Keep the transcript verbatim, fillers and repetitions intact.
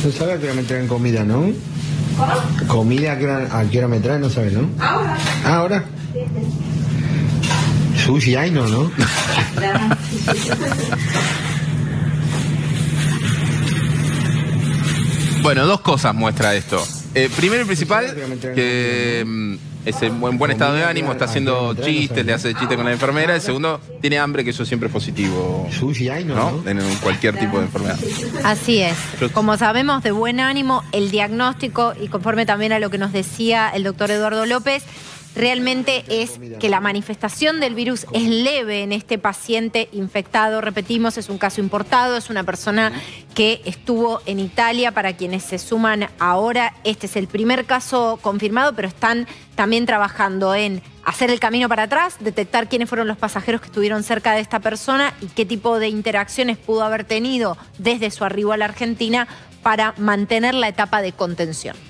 No sabe a qué hora me traen comida, ¿no? ¿Cómo? Comida, ¿a qué hora, a qué hora me traen? No sabe, ¿no? Ahora. Ah, ¿ahora? Sushi hay, no, ¿no? Bueno, dos cosas muestra esto. Eh, primero y principal, que mm, es en buen, buen estado de ánimo, está haciendo chistes, le hace chistes con la enfermera. El segundo, tiene hambre, que eso siempre es positivo, Sushi hay, no, ¿no? ¿no? En cualquier tipo de enfermedad. Así es. Como sabemos, de buen ánimo, el diagnóstico, y conforme también a lo que nos decía el doctor Eduardo López, realmente es que la manifestación del virus es leve en este paciente infectado. Repetimos, es un caso importado, es una persona que estuvo en Italia. Para quienes se suman ahora, este es el primer caso confirmado, pero están también trabajando en hacer el camino para atrás, detectar quiénes fueron los pasajeros que estuvieron cerca de esta persona y qué tipo de interacciones pudo haber tenido desde su arribo a la Argentina para mantener la etapa de contención.